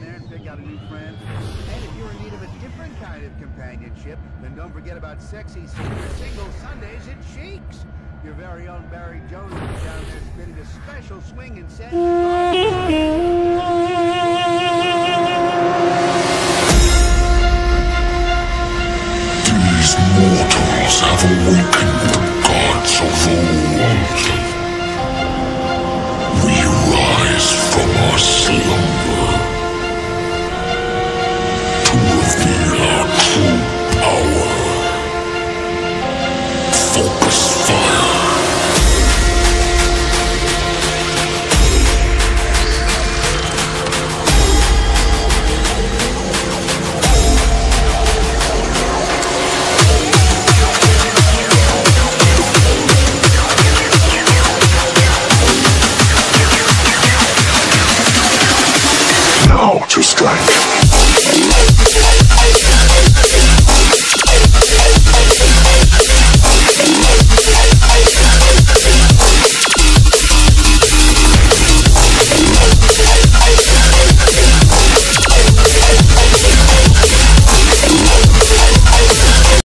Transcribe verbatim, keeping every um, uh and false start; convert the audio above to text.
there and pick out a new friend. And if you're in need of a different kind of companionship, then don't forget about sexy senior single Sundays at Cheeks. Your very own Barry Jones is down there spinning a special swing and set. These mortals have awakened the gods of old.